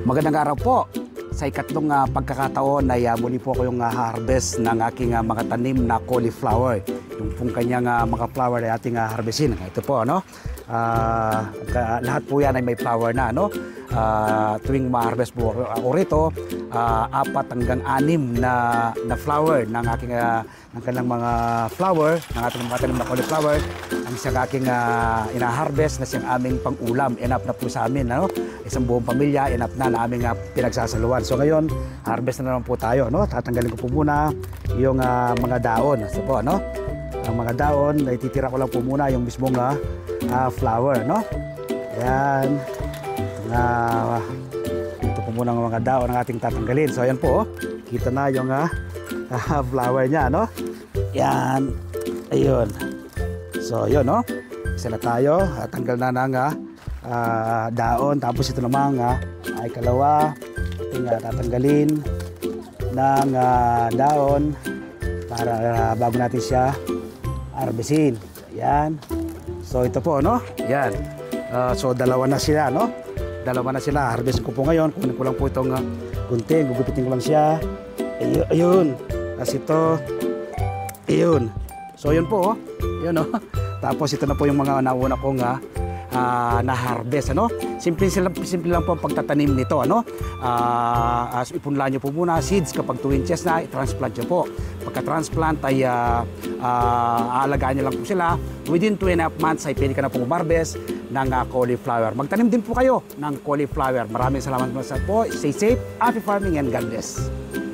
Magandang araw po. Sa ikatlong pagkakataon ay muli po ko yung harvest ng aking mga tanim na cauliflower. Yung pong kanyang mga flower ay ating harvestin. Ito po, ano? Lahat po yan ay may flower na, ano? Tuwing ma-harvest po ako rito, 4 hanggang 6 na flower ng aking ng kanilang mga flower, ng ating mga tanim na cauliflower, ang isang aking ina-harvest na siyang aming pang-ulam. Enough na po sa amin, ano? Isang buong pamilya, enough na aming pinagsasaluhan. So ngayon, harvest na naman po tayo, no? Tatanggalin ko po muna yung mga daon. So po, no? Ang mga daon, ititira ko lang po muna yung mismong flower, no? Ayan. Ito po muna ang mga daon ng ating tatanggalin. So ayan po, kita na yung flower niya, no? Yan. Ayun. So yun, no? Isa na tayo. Tanggal na ng daon. Tapos ito naman ay kalawa. Ating tatanggalin ng daon para bago natin siya harvestin. Yan. So ito po, no? Yan. So dalawa na sila, no? Dalawa na sila. Harvest ko po ngayon. Kunin ko lang po itong gunting. Gugupitin ko lang siya. Ayun. Tapos ito. Ayun. So yun po, oh. Yun, oh. Tapos ito na po yung mga nauna kong na-harvest, ano? Simple lang po ang pagtatanim nito, ano? Ipunla nyo po muna seeds kapag 2 inches na, i-transplant nyo po. Pagka-transplant ay aalagaan nyo lang po sila. Within 2.5 months ay pwede ka na pong harvest ng cauliflower. Magtanim din po kayo ng cauliflower. Maraming salamat po. Stay safe, happy farming, and God bless.